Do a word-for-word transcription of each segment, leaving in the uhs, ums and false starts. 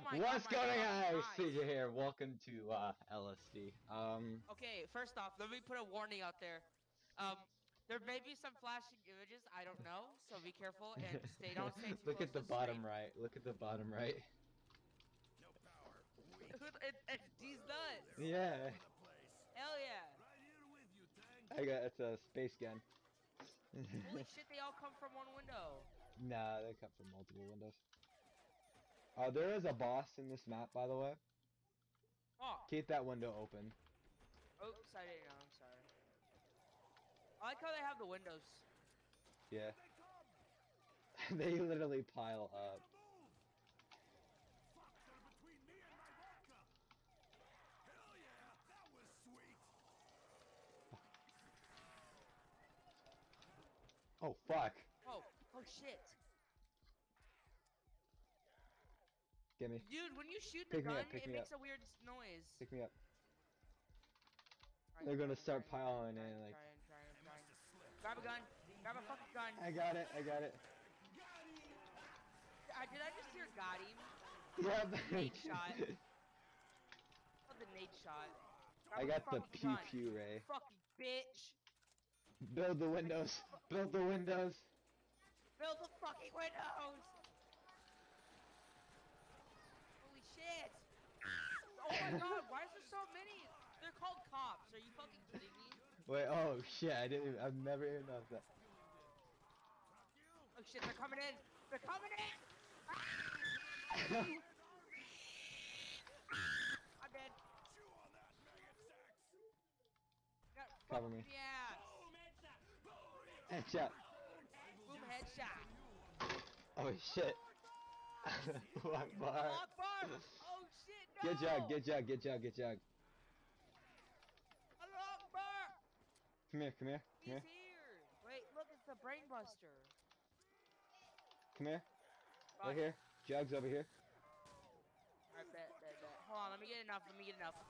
my What's god, going my on? eyes. C J here. Welcome to uh, L S D. Um. Okay, first off, let me put a warning out there. Um, there may be some flashing images. I don't know, so be careful and stay. Don't stay too Look close at the to the bottom screen. right. Look at the bottom right. No power. it, it, D's nuts. Yeah. Hell yeah. Right here with you, Tank. I got it's a space gun. Holy shit, they all come from one window. Nah, they come from multiple windows. Uh, there is a boss in this map, by the way. Oh. Keep that window open. Oops, I didn't know. I'm sorry. I like how they have the windows. Yeah. They literally pile up. Fuck, they're between me and my vodka. Hell yeah, that was sweet. Oh fuck. Oh, oh shit. Get me. Dude, when you shoot the Pick me gun, up, pick it me makes up. a weird noise. Pick me up. Trying, They're gonna trying, start trying, piling trying, in like. Trying, trying, trying. Grab a gun. Grab a fucking gun. I got it. I got it. Uh, did I just hear got him? Yep. Nade shot. Oh, the nade shot. Grab I a got the fucking pew gun. pew ray. Fucking bitch. Build the windows. Build the windows. Build the fucking windows. Holy shit. Oh my god, why is there so many? They're called cops. Are you fucking kidding me? Wait. Oh shit! I didn't. Even, I've never even noticed that. Oh shit, they're coming in. They're coming in. I'm dead. Got Cover me. Yeah. Headshot. Boom headshot. Oh shit. What bar? Lock bar. Oh shit, no. Get jug. Get jug. Get jug. Get jug. Lock bar. Come here. Come here. Come He's here. here. Wait, look, it's the brain buster. Come here. Right Right here. Jug's over here. Alright, bet, bet, bet. Hold on, let me get enough. Let me get enough.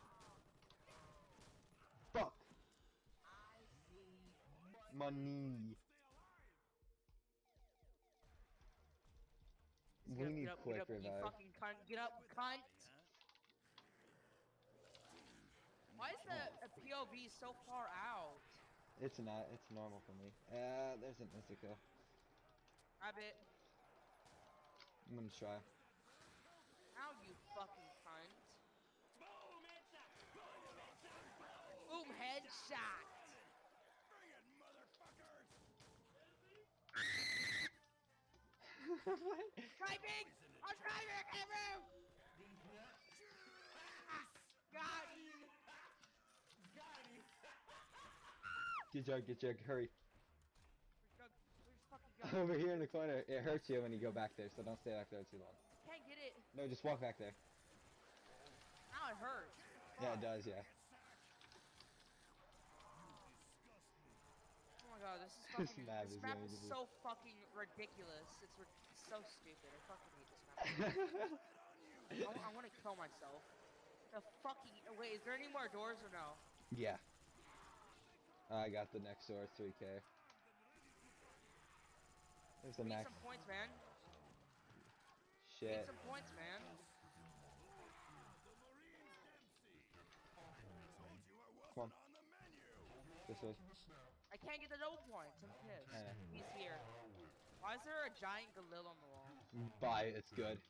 Fuck. Money. Just We get up, need get up, quick get up, revive. You fucking cunt. Get up, cunt. Why is the, the P O V so far out? It's not. It's normal for me. Uh, there's an insta kill. Grab it. I'm gonna try. How you fucking cunt. Boom headshot. Bring it, motherfuckers. Driving! I'm driving! I can't move! God! Get jug. Get jug. Hurry. Where's, where's fucking gun? Over here in the corner. It hurts you when you go back there, so don't stay back there too long. Can't get it. No, just walk back there. Now it hurts. Yeah, it does. Yeah. Oh my god, this is This fucking. map This is map going is to be- so fucking ridiculous. It's, ri it's so stupid. I fucking hate this map. I, I want to kill myself. The fucking. Wait, is there any more doors or no? Yeah. I got the next door, three K. There's the Need max. some points, man. Need Shit. some points, man. Come on. This way. I can't get the double points. I'm pissed. Yeah. He's here. Why is there a giant Galil on the wall? Bye. It's good.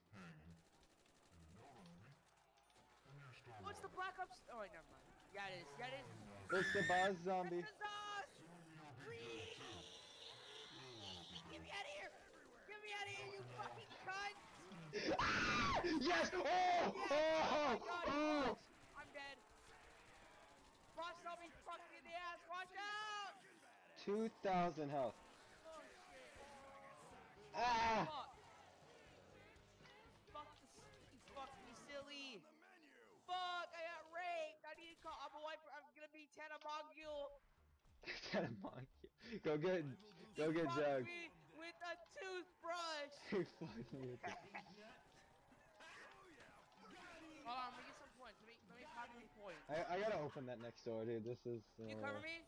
What's the Black Ops? Oh wait, never mind. Yeah, it is. Yeah, it is. It's the boss zombie. It's the Zos! Get me out of here! Get me out of here, you fucking cunt! Ah! Yes! Oh! Yes! Oh! Oh my god, Oh! watch! I'm dead. Watch zombie fuck me in the ass! Watch out! Two thousand health. Oh shit. Ah! Fuck. Fuck this. You fucked me silly. Fuck, I got raped. I need to call. I'm a wife. I'm gonna be Tanamogul. Go get, go get Fuck Jug. me with a toothbrush. Fuck me with it. Hold on, let me get some points. Let me, let me pop some points. I, I gotta open that next door, dude. This is. Uh, Can you cover me?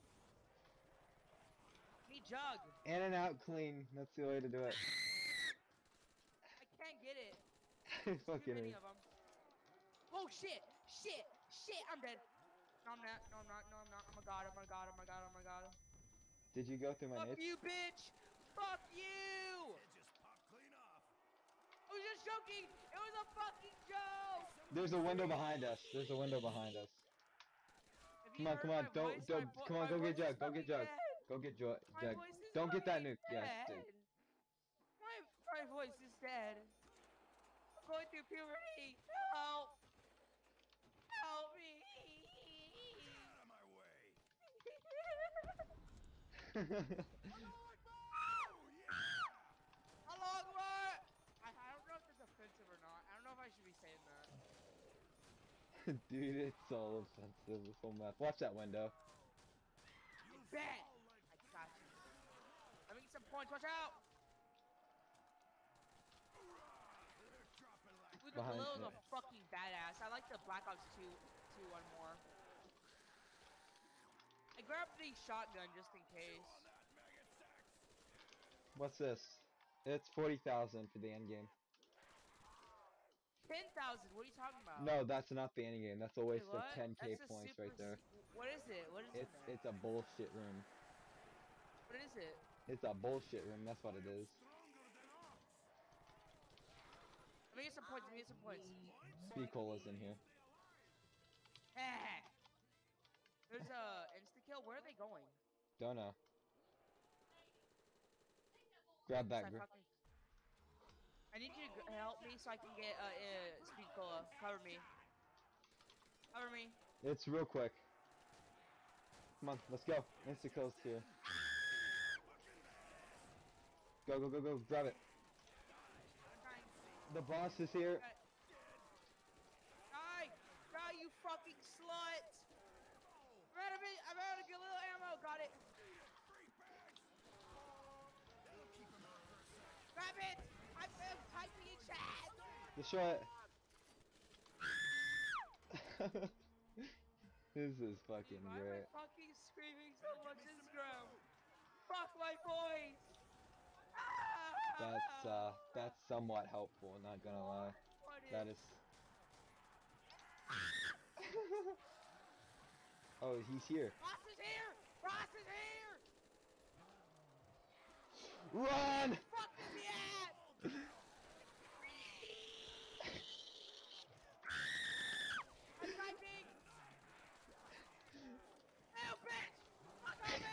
Need Jug. In and out clean. That's the way to do it. I can't get it. Fucking. Too many of them. Oh shit! Shit! Shit! I'm dead. No, I'm not. No, I'm not. No, I'm not. Oh my god. Oh my god. Oh my god. Oh my god. Did you go through my Fuck nades? you, bitch! Fuck you! It just popped clean off. I was just joking! It was a fucking joke! There's a window behind us. There's a window behind us. If Come you on, heard come my on, don't, voice, don't, my, vo come on, my go voice get is Jug, go get fucking Jug, dead! go get Jo- My Jug. voice is Don't get that fucking nuke, yeah. dead! d- My, my voice is dead. I'm going through puberty. Help! Help me! Get out of my way. Oh yeah. Allah Akbar! I, I don't know if that's offensive or not. I don't know if I should be saying that. Dude, it's all offensive, this whole map. Watch that window. You Bet! fall like I got you. Let me get some points. Watch out! they're dropping like Dude, the Behind- Galil's a yeah. fucking badass. I like the Black Ops two, two one more. I grabbed the shotgun just in case. on that maggot sex. What's this? It's forty thousand for the end game. ten thousand, what are you talking about? No, that's not the end game. That's a Wait, waste of what? ten K That's a points super right there. se- what is it? What is It's it? it's a bullshit room. What is it? It's a bullshit room. That's what it is. Stronger than ox. Let me get some points. Let me get some points. Speed Cola's in here. Eh. There's a insta kill. Where are they going? Don't know. Grab Should I that. Gr fucking- I need you to gr- help me so I can get uh, uh speed cola. Cover me. Cover me. It's real quick. Come on, let's go. Insta kills here. Go, go, go, go. Grab it. I'm trying. The boss is here. Die! Die, you fucking slut! I'm out of it! I'm out of a little ammo! Got it! Grab it! I'm, I'm typing in chat! Destroy it. This is fucking Why am great. I fucking screaming so much this drum? Fuck my voice! Ah! That's uh, that's somewhat helpful. Not gonna lie. What That is. Oh, he's here. Ross is here! Ross is here! Run! Fuck is he at? I'm typing! Ew, bitch! Fuck off me!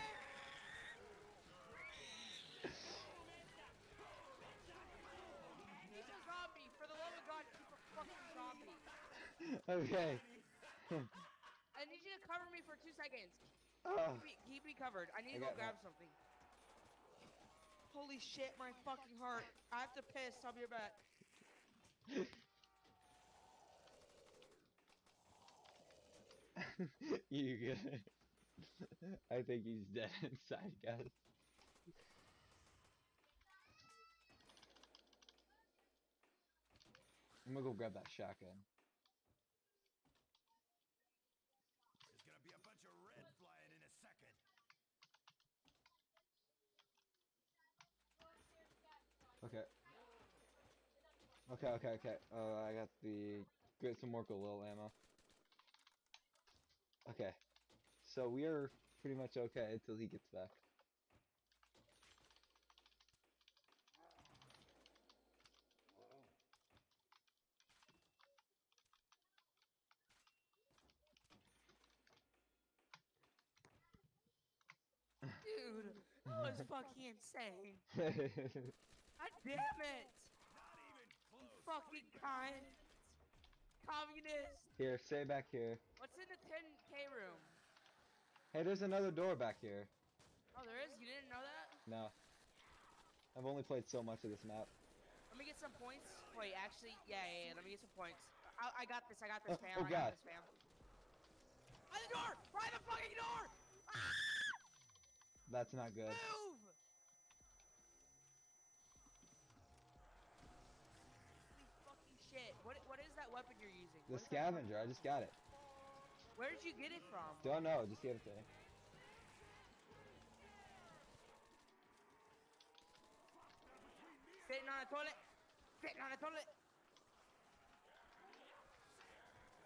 He's a zombie! For the love of God, keep a fucking zombie! Okay. I need you to cover me for two seconds. Oh, Keep me, keep me covered. I need I to go got grab that. something. Holy shit, my fucking heart. I have to piss. I'll be right back. You good? I think he's dead inside, guys. I'm gonna go grab that shotgun. There's gonna be a bunch of red flying in a second. Okay. Okay, okay, okay. Uh, I got the get some more Galil ammo. Okay. So we are pretty much okay until he gets back. Dude, that was fucking insane. God damn it! Not even close. Fucking cunt. Communist. Here, stay back here. What's in the ten K room? Hey, there's another door back here. Oh, there is? You didn't know that? No. I've only played so much of this map. Let me get some points. Wait, actually, yeah, yeah, yeah. Let me get some points. I, I got this. I got this, Oh, fam. oh I God. got this, fam. By the door! By the fucking door! Ah! That's not good. Move! Holy fucking shit. What, what is that weapon you're using? The What is that scavenger, I just got it. weapon? Where did you get it from? Don't know, just gave it to me. Sitting on a toilet. Sitting on a toilet.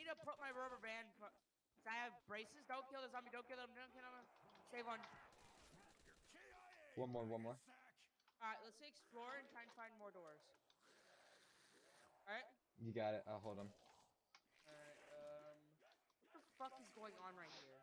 to put my rubber band. Pro- I have braces. Don't kill the zombie. Don't kill him. Don't kill him. Save one. One more, one more. All right, let's explore and try and find more doors. All right. You got it. I'll hold him. All right. Um, what the fuck is going on right here?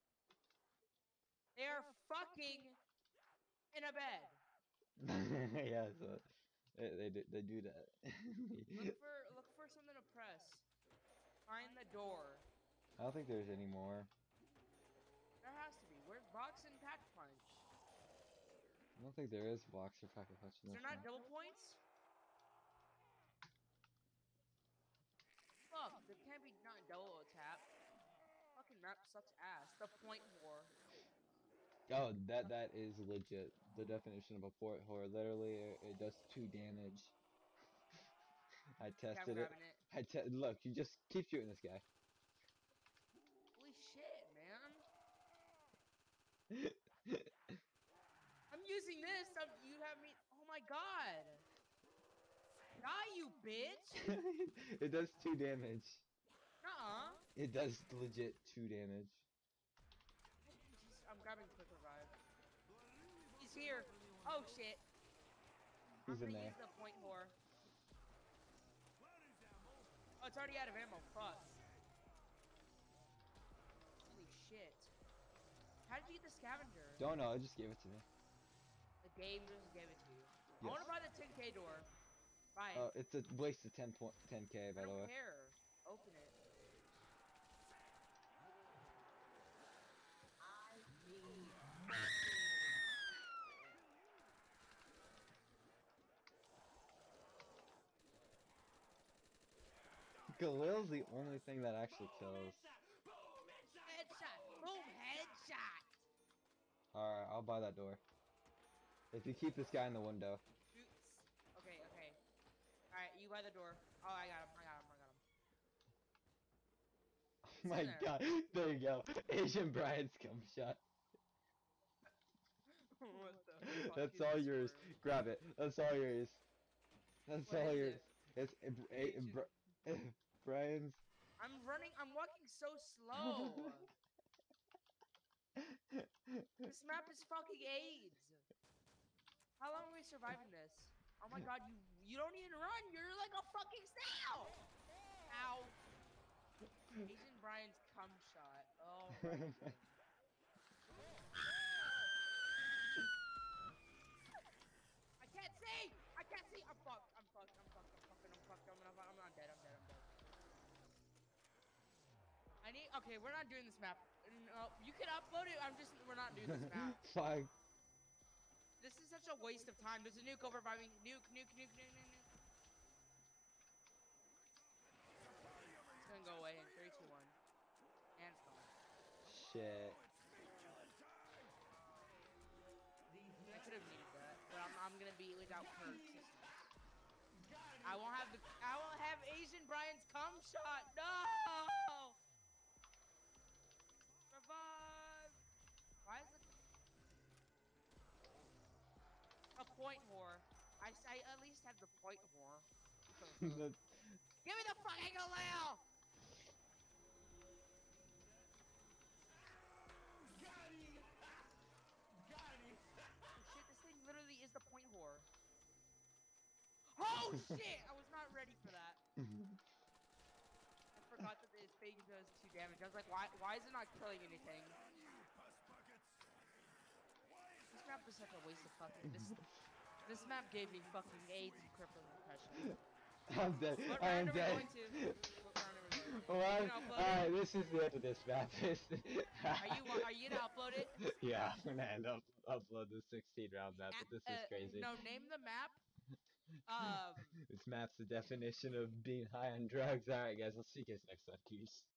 They are fucking in a bed. Yeah, so they they do, they do that. Look for look for something to press. Find the door. I don't think there's any more. There has to be. Where's box and pack punch? I don't think there is blocks or packet punch in Is this there not one. double points? Fuck, there can't be not double tap. Fucking map sucks ass. The point war. Oh, that that is legit. The definition of a port whore. Literally, it, it does two damage. I Okay, I'm tested it. grabbing it. I te look. You just keep shooting this guy. Holy shit, man. I'm using this. I'm, you have me. Oh my god. Die, you bitch. It does two damage. Nuh-uh. It does legit two damage. Jeez, I'm grabbing quick revive. He's here. Oh shit. He's I'm in gonna there. use the point whore. Oh, it's already out of ammo. Fuck. Holy shit. How did you get the scavenger? Don't know. I just gave it to me. The game just gave it to you. I Yes. want to buy the ten K door. Buy it. Oh, it's a waste of ten point ten k by I the don't way. care. Open it. I need. Khalil's the only thing that actually kills. Headshot. Boom. Headshot. Alright, I'll buy that door. If you keep this guy in the window. Shoots. Okay. Okay. All right. You buy the door. Oh, I got him. I got him. I got him. Oh my there. god, there you go. Asian Brian's cum shot. What the fuck That's is all this yours. word? Grab it. That's all yours. That's What all is yours. it? It's it, it, Asian. Bri- Brian's. I'm running. I'm walking so slow. This map is fucking AIDS. How long are we surviving this? Oh my god, you you don't even run. You're like a fucking snail. Ow. Asian Brian's cum shot. Oh right. then. I can't see. I can't see. I'm fucked. I'm fucked. I'm fucked. I'm fucking. I'm fucked. I'm, I'm, I'm, I'm dead. I'm dead. I'm dead. I need. Okay, we're not doing this map. No, you can upload it. I'm just. We're not doing this map. Fine. This is such a waste of time. There's a nuke over by me. Nuke, nuke, nuke, nuke, nuke, nuke. It's gonna go away in three, two, one. And it's gone. Shit. I could have needed that, but I'm, I'm gonna be without perks. I won't have the. I won't have Asian Brian's cum shot. No. Revive. Why is it a point whore? I, I at least have the point whore. The- Give me the fucking Galil! Oh shit, this thing literally is the point whore. Oh shit! I was not ready for that. I forgot that this thing does two damage. I was like, why why is it not killing anything? This map is such a waste of fucking this this map gave me fucking AIDS and crippling depression. I'm dead. What I round am are we dead. going to? What round are we going to? Well, You gonna upload alright, it? this is the end of this map. Are you are you gonna upload it? Yeah, I'm gonna end up upload the sixteen round map, but this Uh, is crazy. no, name the map. Um. This map's the definition of being high on drugs. Alright, guys, I'll see you guys next time. Peace.